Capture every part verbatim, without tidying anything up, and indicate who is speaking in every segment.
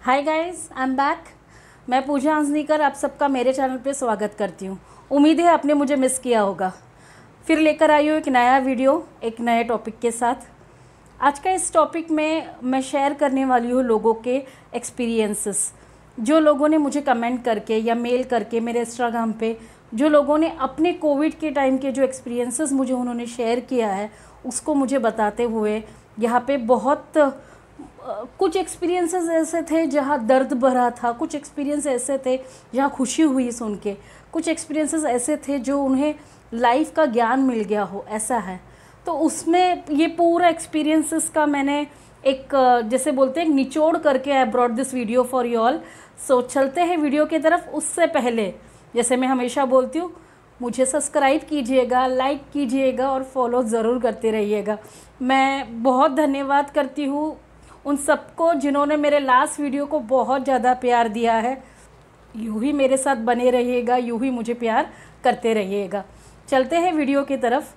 Speaker 1: Hi guys, I am back. मैं पूजा हंसनीकर आप सबका मेरे चैनल पे स्वागत करती हूँ। उम्मीद है आपने मुझे मिस किया होगा। फिर लेकर आई हूँ एक नया वीडियो एक नए टॉपिक के साथ। आज का इस टॉपिक में मैं शेयर करने वाली हूँ लोगों के एक्सपीरियंसेस, जो लोगों ने मुझे कमेंट करके या मेल करके मेरे इंस्टाग्राम पे, जो लोगों ने अपने कोविड के टाइम के जो एक्सपीरियंसेस मुझे उन्होंने शेयर किया है उसको मुझे बताते हुए यहाँ पे बहुत कुछ एक्सपीरियंसेस ऐसे थे जहाँ दर्द भरा था, कुछ एक्सपीरियंस ऐसे थे जहाँ खुशी हुई सुन के, कुछ एक्सपीरियंसेस ऐसे थे जो उन्हें लाइफ का ज्ञान मिल गया हो, ऐसा है। तो उसमें ये पूरा एक्सपीरियंसेस का मैंने एक, जैसे बोलते हैं, निचोड़ करके I brought this video for you all. So चलते हैं वीडियो की तरफ। उससे पहले जैसे मैं हमेशा बोलती हूँ, मुझे सब्सक्राइब कीजिएगा, लाइक कीजिएगा और फॉलो ज़रूर करते रहिएगा। मैं बहुत धन्यवाद करती हूँ उन सबको जिन्होंने मेरे लास्ट वीडियो को बहुत ज़्यादा प्यार दिया है। यूँ ही मेरे साथ बने रहिएगा, यूँ ही मुझे प्यार करते रहिएगा। चलते हैं वीडियो की तरफ।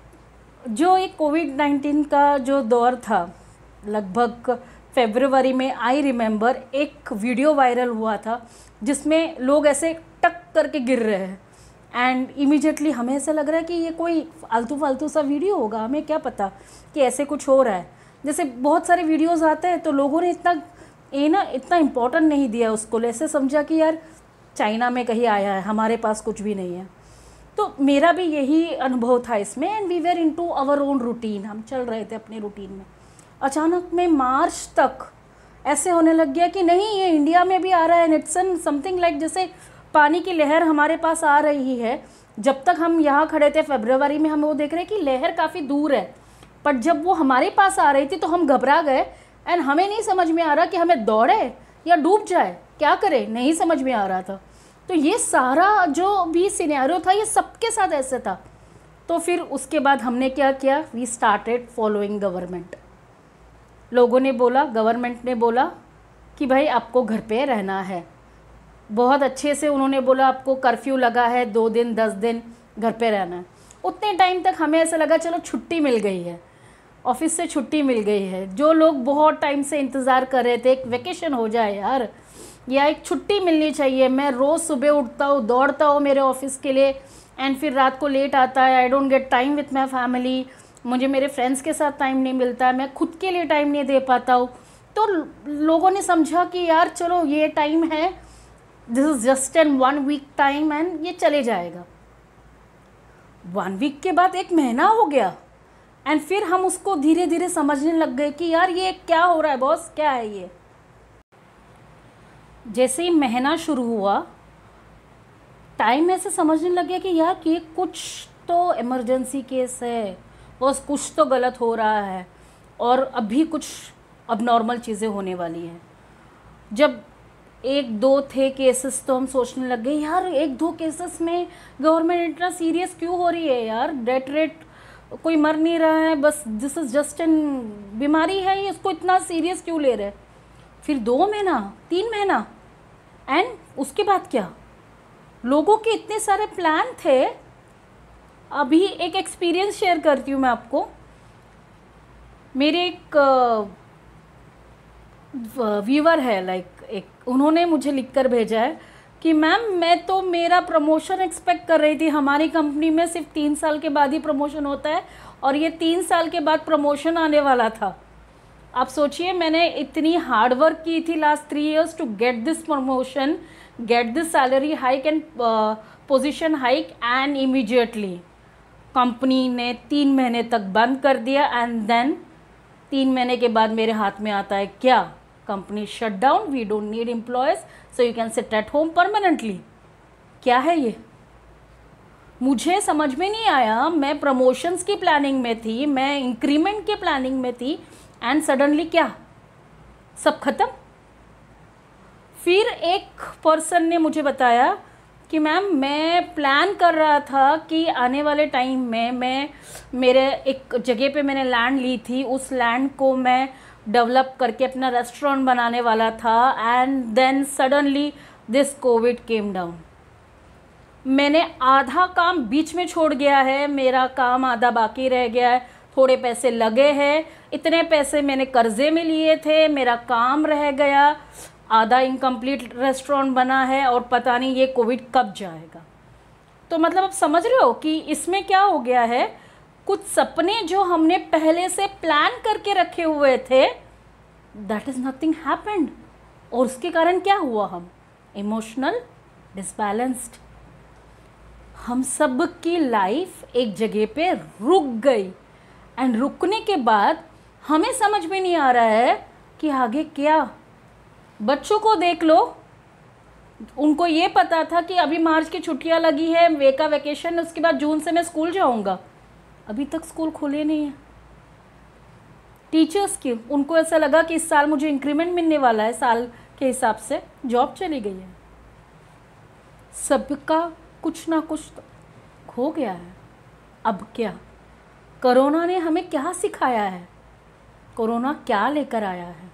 Speaker 1: जो एक कोविड नाइन्टीन का जो दौर था, लगभग फरवरी में, आई रिमेंबर एक वीडियो वायरल हुआ था जिसमें लोग ऐसे टक करके गिर रहे हैं एंड इमीडिएटली हमें ऐसा लग रहा है कि ये कोई फालतू फालतू सा वीडियो होगा, हमें क्या पता कि ऐसे कुछ हो रहा है। जैसे बहुत सारे वीडियोस आते हैं तो लोगों ने इतना ये ना इतना इम्पोर्टेंट नहीं दिया उसको, ऐसे समझा कि यार चाइना में कहीं आया है, हमारे पास कुछ भी नहीं है। तो मेरा भी यही अनुभव था इसमें and we were into our own routine. हम चल रहे थे अपने रूटीन में। अचानक में मार्च तक ऐसे होने लग गया कि नहीं, ये इंडिया में भी आ रहा है एंड इट्स समथिंग लाइक जैसे पानी की लहर हमारे पास आ रही है। जब तक हम यहाँ खड़े थे फरवरी में, हम वो देख रहे हैं कि लहर काफ़ी दूर है, पर जब वो हमारे पास आ रही थी तो हम घबरा गए एंड हमें नहीं समझ में आ रहा कि हमें दौड़े या डूब जाए, क्या करें, नहीं समझ में आ रहा था। तो ये सारा जो भी सिनेरियो था ये सबके साथ ऐसे था। तो फिर उसके बाद हमने क्या किया, वी स्टार्टेड फॉलोइंग गवर्नमेंट। लोगों ने बोला, गवर्नमेंट ने बोला कि भाई आपको घर पे रहना है। बहुत अच्छे से उन्होंने बोला आपको कर्फ्यू लगा है, दो दिन दस दिन घर पे रहना है। उतने टाइम तक हमें ऐसा लगा चलो छुट्टी मिल गई है, ऑफिस से छुट्टी मिल गई है। जो लोग बहुत टाइम से इंतज़ार कर रहे थे एक वेकेशन हो जाए यार, या एक छुट्टी मिलनी चाहिए। मैं रोज़ सुबह उठता हूँ, दौड़ता हूँ मेरे ऑफिस के लिए एंड फिर रात को लेट आता है। I don't get time with my family. मुझे मेरे फ्रेंड्स के साथ टाइम नहीं मिलता है, मैं खुद के लिए टाइम नहीं दे पाता हूँ। तो लोगों ने समझा कि यार चलो ये टाइम है, this is just an one week time and ये चले जाएगा। वन वीक के बाद एक महीना हो गया एंड फिर हम उसको धीरे धीरे समझने लग गए कि यार ये क्या हो रहा है बॉस, क्या है ये। जैसे ही महीना शुरू हुआ, टाइम ऐसे समझने लग गया कि यार ये कुछ तो इमरजेंसी केस है बॉस, कुछ तो गलत हो रहा है और अभी कुछ अब नॉर्मल चीज़ें होने वाली हैं। जब एक दो थे केसेस तो हम सोचने लग गए यार एक दो केसेस में गवर्नमेंट इतना सीरियस क्यों हो रही है यार, डेथ रेट कोई मर नहीं रहा है, बस दिस इज़ जस्ट एन बीमारी है, ये इसको इतना सीरियस क्यों ले रहे। फिर दो महीना, तीन महीना एंड उसके बाद क्या, लोगों के इतने सारे प्लान थे। अभी एक एक्सपीरियंस शेयर करती हूँ मैं आपको। मेरे एक व्यूअर है, लाइक एक, उन्होंने मुझे लिखकर भेजा है कि मैम मैं तो मेरा प्रमोशन एक्सपेक्ट कर रही थी, हमारी कंपनी में सिर्फ तीन साल के बाद ही प्रमोशन होता है और ये तीन साल के बाद प्रमोशन आने वाला था। आप सोचिए, मैंने इतनी हार्ड वर्क की थी last three years to get this promotion, get this salary hike and position hike and immediately company ने तीन महीने तक बंद कर दिया एंड देन तीन महीने के बाद मेरे हाथ में आता है क्या, company shut down, we don't need employees so you can sit at home permanently. क्या है ये, मुझे समझ में नहीं आया। मैं प्रमोशंस की प्लानिंग में थी, मैं इंक्रीमेंट के प्लानिंग में थी एंड सडनली क्या, सब खत्म। फिर एक पर्सन ने मुझे बताया कि मैम मैं प्लान कर रहा था कि आने वाले टाइम में मैं, मेरे एक जगह पे मैंने लैंड ली थी, उस लैंड को मैं डेवलप करके अपना रेस्टोरेंट बनाने वाला था and then suddenly this covid came down. मैंने आधा काम बीच में छोड़ गया है, मेरा काम आधा बाकी रह गया है, थोड़े पैसे लगे हैं, इतने पैसे मैंने कर्जे में लिए थे, मेरा काम रह गया, आधा इनकम्प्लीट रेस्टोरेंट बना है और पता नहीं ये कोविड कब जाएगा। तो मतलब आप समझ रहे हो कि इसमें क्या हो गया है, कुछ सपने जो हमने पहले से प्लान करके रखे हुए थे, दैट इज़ नथिंग हैपेंड। और उसके कारण क्या हुआ, हम इमोशनल डिसबैलेंस्ड। हम सब की लाइफ एक जगह पे रुक गई एंड रुकने के बाद हमें समझ में नहीं आ रहा है कि आगे क्या। बच्चों को देख लो, उनको ये पता था कि अभी मार्च की छुट्टियां लगी है, वे का वैकेशन, उसके बाद जून से मैं स्कूल जाऊंगा। अभी तक स्कूल खुले नहीं है। टीचर्स की, उनको ऐसा लगा कि इस साल मुझे इंक्रीमेंट मिलने वाला है, साल के हिसाब से जॉब चली गई है। सबका कुछ ना कुछ तो खो गया है। अब क्या, कोरोना ने हमें क्या सिखाया है, कोरोना क्या लेकर आया है।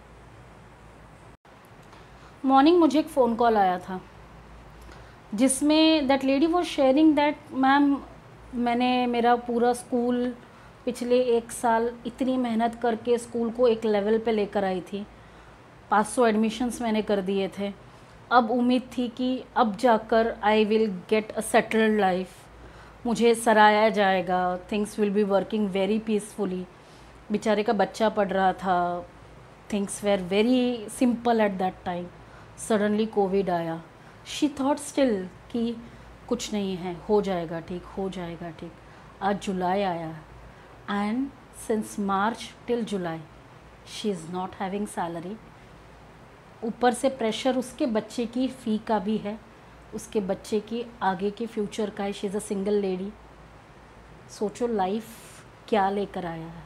Speaker 1: मॉर्निंग मुझे एक फ़ोन कॉल आया था जिसमें that lady was sharing that ma'am, मैंने मेरा पूरा स्कूल पिछले एक साल इतनी मेहनत करके स्कूल को एक लेवल पे लेकर आई थी, पाँच सौ एडमिशन्स मैंने कर दिए थे। अब उम्मीद थी कि अब जाकर I will get a settled life, मुझे सराहाया जाएगा, things will be working very peacefully. बेचारे का बच्चा पढ़ रहा था, things were very simple at that time. Suddenly covid आया। शी थॉट स्टिल कि कुछ नहीं है, हो जाएगा ठीक, हो जाएगा ठीक। आज जुलाई आया and since March till July she is not having salary. ऊपर से प्रेशर उसके बच्चे की फ़ी का भी है, उसके बच्चे की आगे के फ्यूचर का है। She is a single lady. सोचो लाइफ क्या लेकर आया है।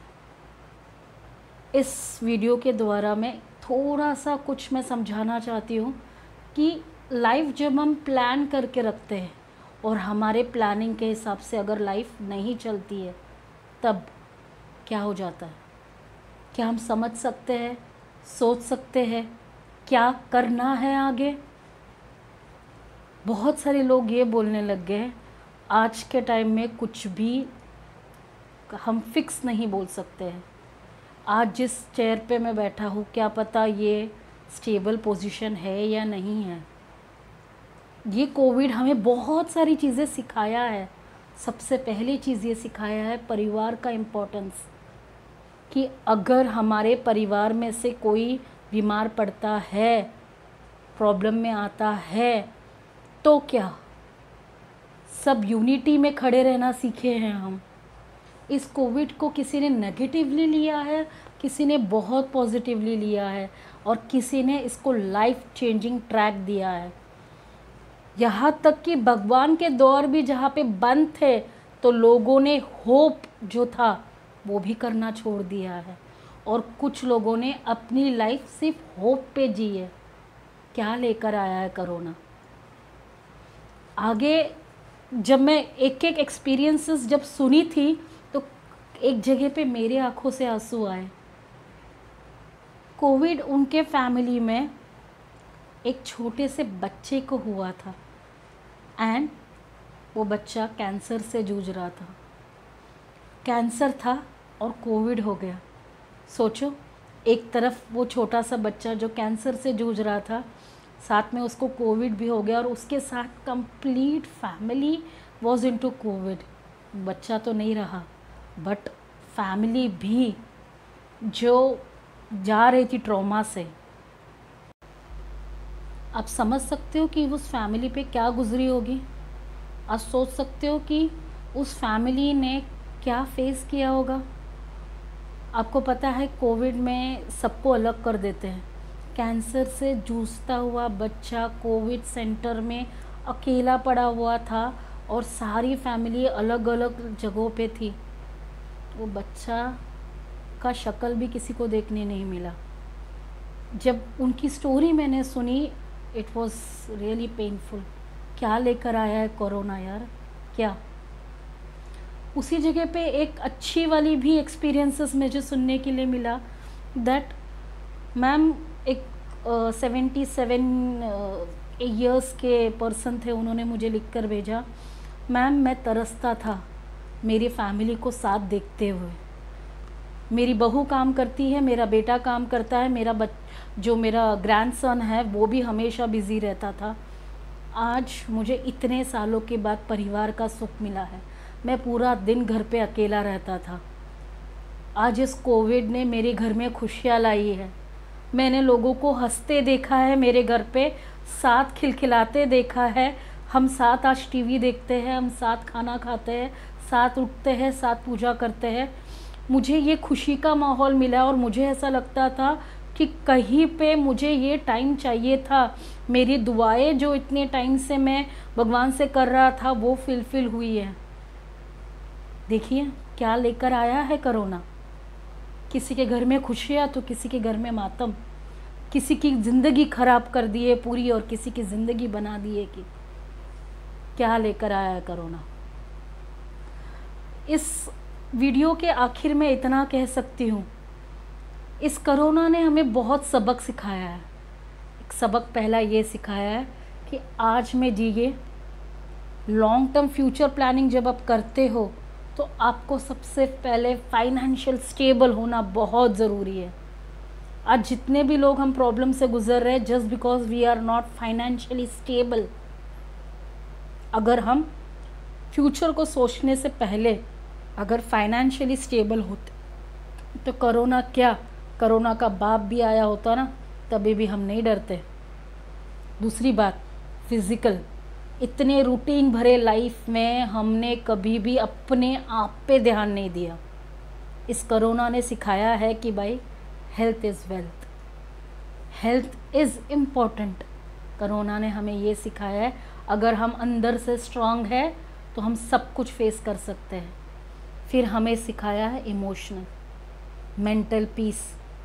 Speaker 1: इस वीडियो के द्वारा मैं थोड़ा सा कुछ मैं समझाना चाहती हूँ कि लाइफ जब हम प्लान करके रखते हैं और हमारे प्लानिंग के हिसाब से अगर लाइफ नहीं चलती है तब क्या हो जाता है। क्या हम समझ सकते हैं, सोच सकते हैं क्या करना है आगे। बहुत सारे लोग ये बोलने लग गए हैं आज के टाइम में कुछ भी हम फिक्स नहीं बोल सकते हैं। आज जिस चेयर पे मैं बैठा हूँ क्या पता ये स्टेबल पोजीशन है या नहीं है। ये कोविड हमें बहुत सारी चीज़ें सिखाया है। सबसे पहली चीज़ ये सिखाया है परिवार का इम्पोर्टेंस, कि अगर हमारे परिवार में से कोई बीमार पड़ता है, प्रॉब्लम में आता है, तो क्या सब यूनिटी में खड़े रहना सीखे हैं हम। इस कोविड को किसी ने नेगेटिवली लिया है, किसी ने बहुत पॉजिटिवली लिया है और किसी ने इसको लाइफ चेंजिंग ट्रैक दिया है। यहाँ तक कि भगवान के दौर भी जहाँ पे बंद थे तो लोगों ने होप जो था वो भी करना छोड़ दिया है और कुछ लोगों ने अपनी लाइफ सिर्फ होप पे जी है। क्या लेकर आया है कोरोना। आगे जब मैं एक एक एक्सपीरियंसेस जब सुनी थी तो एक जगह पे मेरे आंखों से आंसू आए। कोविड उनके फैमिली में एक छोटे से बच्चे को हुआ था एंड वो बच्चा कैंसर से जूझ रहा था। कैंसर था और कोविड हो गया। सोचो, एक तरफ वो छोटा सा बच्चा जो कैंसर से जूझ रहा था, साथ में उसको कोविड भी हो गया और उसके साथ complete family was into covid. बच्चा तो नहीं रहा बट फैमिली भी जो जा रही थी ट्रॉमा से। आप समझ सकते हो कि उस फैमिली पे क्या गुजरी होगी। आप सोच सकते हो कि उस फैमिली ने क्या फेस किया होगा। आपको पता है कोविड में सबको अलग कर देते हैं। कैंसर से जूझता हुआ बच्चा कोविड सेंटर में अकेला पड़ा हुआ था और सारी फैमिली अलग अलग जगहों पे थी। वो बच्चा का शक्ल भी किसी को देखने नहीं मिला। जब उनकी स्टोरी मैंने सुनी, इट वॉज रियली पेनफुल। क्या लेकर आया है कोरोना यार, क्या। उसी जगह पे एक अच्छी वाली भी एक्सपीरियंसेस मुझे सुनने के लिए मिला दैट मैम एक सेवेंटी सेवन ईयर्स के पर्सन थे, उन्होंने मुझे लिख कर भेजा, मैम मैं तरसता था मेरी फैमिली को साथ देखते हुए। मेरी बहू काम करती है, मेरा बेटा काम करता है, मेरा बच जो मेरा ग्रैंडसन है वो भी हमेशा बिज़ी रहता था। आज मुझे इतने सालों के बाद परिवार का सुख मिला है। मैं पूरा दिन घर पे अकेला रहता था। आज इस कोविड ने मेरे घर में खुशियाँ लाई है। मैंने लोगों को हंसते देखा है, मेरे घर पे साथ खिलखिलाते देखा है। हम साथ आज टीवी देखते हैं, हम साथ खाना खाते हैं, साथ उठते हैं, साथ पूजा करते हैं। मुझे ये खुशी का माहौल मिला और मुझे ऐसा लगता था कि कहीं पे मुझे ये टाइम चाहिए था। मेरी दुआएं जो इतने टाइम से मैं भगवान से कर रहा था वो फिलफिल हुई है। देखिए क्या लेकर आया है कोरोना। किसी के घर में खुशियाँ तो किसी के घर में मातम। किसी की ज़िंदगी ख़राब कर दी है पूरी और किसी की ज़िंदगी बना दी है कि क्या लेकर आया है कोरोना। इस वीडियो के आखिर में इतना कह सकती हूँ, इस कोरोना ने हमें बहुत सबक सिखाया है। एक सबक पहला ये सिखाया है कि आज में जिए। लॉन्ग टर्म फ्यूचर प्लानिंग जब आप करते हो तो आपको सबसे पहले फाइनेंशियल स्टेबल होना बहुत ज़रूरी है। आज जितने भी लोग हम प्रॉब्लम से गुजर रहे हैं just because we are not financially stable. अगर हम फ्यूचर को सोचने से पहले अगर फाइनेंशियली स्टेबल होते तो कोरोना क्या, कोरोना का बाप भी आया होता ना तभी भी हम नहीं डरते। दूसरी बात फिज़िकल, इतने रूटीन भरे लाइफ में हमने कभी भी अपने आप पे ध्यान नहीं दिया। इस कोरोना ने सिखाया है कि भाई health is wealth, health is important. Corona ने हमें ये सिखाया है अगर हम अंदर से स्ट्रांग है तो हम सब कुछ फेस कर सकते हैं। फिर हमें सिखाया है इमोशनल, मेंटल पीस।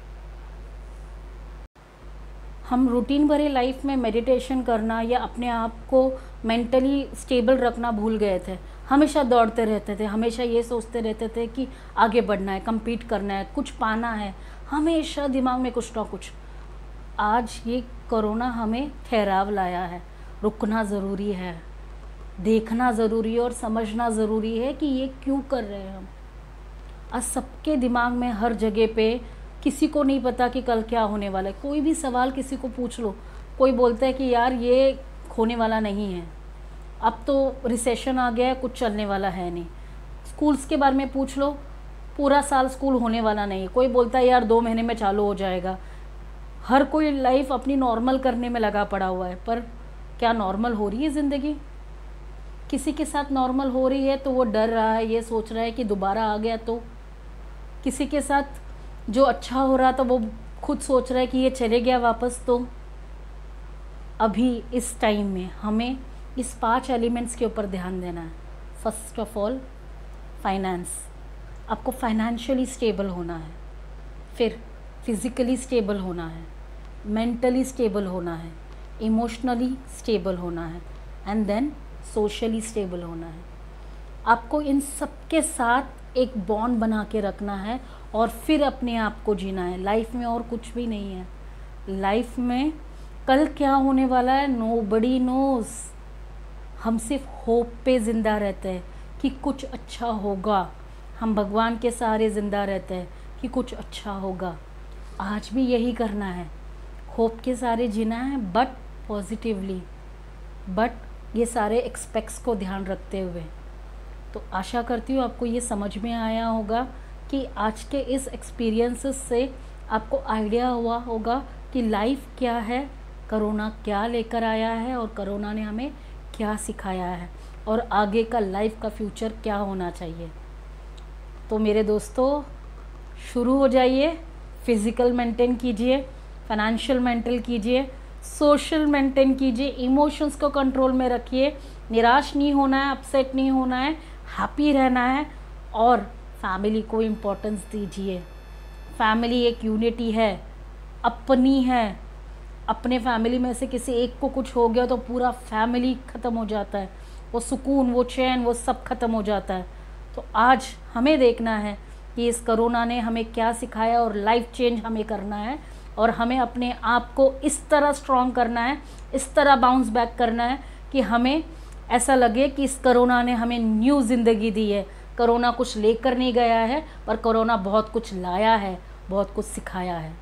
Speaker 1: हम रूटीन भरे लाइफ में मेडिटेशन करना या अपने आप को मेंटली स्टेबल रखना भूल गए थे। हमेशा दौड़ते रहते थे, हमेशा ये सोचते रहते थे कि आगे बढ़ना है, compete करना है, कुछ पाना है, हमेशा दिमाग में कुछ ना कुछ। आज ये कोरोना हमें ठहराव लाया है। रुकना ज़रूरी है, देखना ज़रूरी है और समझना ज़रूरी है कि ये क्यों कर रहे हैं हम। आज सबके दिमाग में हर जगह पे, किसी को नहीं पता कि कल क्या होने वाला है। कोई भी सवाल किसी को पूछ लो, कोई बोलता है कि यार ये होने वाला नहीं है, अब तो रिसेशन आ गया है, कुछ चलने वाला है नहीं। स्कूल्स के बारे में पूछ लो, पूरा साल स्कूल होने वाला नहीं है। कोई बोलता है यार दो महीने में चालू हो जाएगा। हर कोई लाइफ अपनी नॉर्मल करने में लगा पड़ा हुआ है, पर क्या नॉर्मल हो रही है ज़िंदगी? किसी के साथ नॉर्मल हो रही है तो वो डर रहा है, ये सोच रहा है कि दोबारा आ गया तो। किसी के साथ जो अच्छा हो रहा था वो खुद सोच रहा है कि ये चले गया वापस तो। अभी इस टाइम में हमें इस पांच एलिमेंट्स के ऊपर ध्यान देना है। फर्स्ट ऑफ ऑल फाइनेंस, आपको फाइनेंशियली स्टेबल होना है। फिर फिज़िकली स्टेबल होना है, मेंटली स्टेबल होना है, इमोशनली स्टेबल होना है एंड देन सोशली स्टेबल होना है। आपको इन सब के साथ एक बॉन्ड बना के रखना है और फिर अपने आप को जीना है। लाइफ में और कुछ भी नहीं है। लाइफ में कल क्या होने वाला है नोबडी नोज़। हम सिर्फ होप पे ज़िंदा रहते हैं कि कुछ अच्छा होगा। हम भगवान के सहारे ज़िंदा रहते हैं कि कुछ अच्छा होगा। आज भी यही करना है, होप के सहारे जीना है, बट पॉजिटिवली, बट ये सारे एक्सपेक्ट्स को ध्यान रखते हुए। तो आशा करती हूँ आपको ये समझ में आया होगा कि आज के इस एक्सपीरियंसेस से आपको आइडिया हुआ होगा कि लाइफ क्या है, कोरोना क्या लेकर आया है और कोरोना ने हमें क्या सिखाया है और आगे का लाइफ का फ्यूचर क्या होना चाहिए। तो मेरे दोस्तों शुरू हो जाइए। फिज़िकल मेंटेन कीजिए, फाइनेंशियल मेंटेन कीजिए, सोशल मेंटेन कीजिए, इमोशंस को कंट्रोल में रखिए। निराश नहीं होना है, अपसेट नहीं होना है, हैप्पी रहना है और फैमिली को इम्पोर्टेंस दीजिए। फैमिली एक यूनिटी है, अपनी है। अपने फैमिली में से किसी एक को कुछ हो गया तो पूरा फैमिली ख़त्म हो जाता है। वो सुकून, वो चैन, वो सब ख़त्म हो जाता है। तो आज हमें देखना है कि इस कोरोना ने हमें क्या सिखाया और लाइफ चेंज हमें करना है और हमें अपने आप को इस तरह स्ट्रॉन्ग करना है, इस तरह बाउंस बैक करना है कि हमें ऐसा लगे कि इस कोरोना ने हमें न्यू ज़िंदगी दी है, कोरोना कुछ लेकर नहीं गया है, पर कोरोना बहुत कुछ लाया है, बहुत कुछ सिखाया है।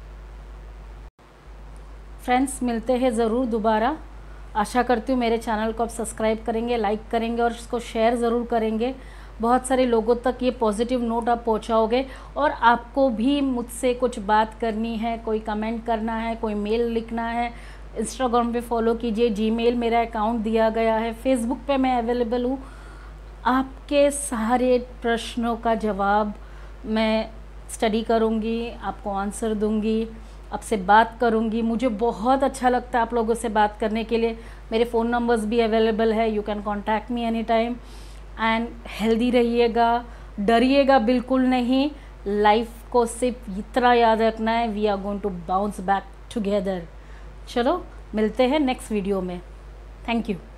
Speaker 1: फ्रेंड्स, मिलते हैं ज़रूर दोबारा। आशा करती हूँ मेरे चैनल को आप सब्सक्राइब करेंगे, लाइक करेंगे और इसको शेयर ज़रूर करेंगे। बहुत सारे लोगों तक ये पॉजिटिव नोट आप पहुँचाओगे। और आपको भी मुझसे कुछ बात करनी है, कोई कमेंट करना है, कोई मेल लिखना है, इंस्टाग्राम पे फॉलो कीजिए, जीमेल मेरा अकाउंट दिया गया है, फेसबुक पे मैं अवेलेबल हूँ। आपके सारे प्रश्नों का जवाब मैं स्टडी करूँगी, आपको आंसर दूँगी, आपसे बात करूँगी। मुझे बहुत अच्छा लगता है आप लोगों से बात करने के लिए। मेरे फ़ोन नंबर्स भी अवेलेबल है, you can contact me any time. And healthy रहिएगा, डरिएगा बिल्कुल नहीं। लाइफ को सिर्फ इतना याद रखना है, we are going to bounce back together. चलो मिलते हैं नेक्स्ट वीडियो में। Thank you.